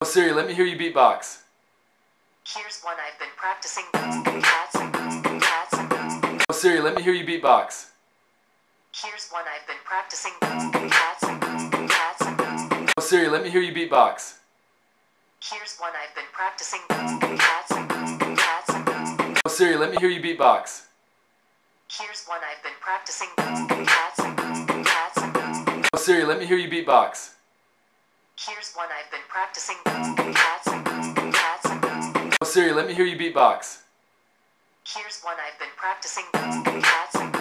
Oh Siri, let me hear you beatbox. Here's one I've been practicing. Cats, cats. Oh Siri, let me hear you beatbox. Here's one I've been practicing. Cats, cats. Oh Siri, let me hear you beatbox. Here's one I've been practicing. Cats, cats. Oh Siri, let me hear you beatbox. Here's one I've been practicing. Cats, cats. Oh Siri, let me hear you beatbox. Here's one I've been practicing. Cats, cats. Oh Siri, let me hear you beatbox. Here's one I've been practicing. Cats,